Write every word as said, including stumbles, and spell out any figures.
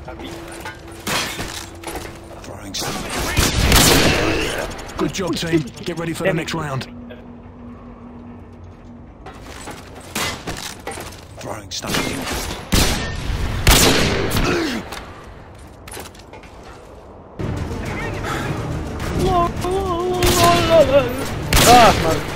Throwing something. Good job, team. Get ready for the next round. Throwing something. Ah,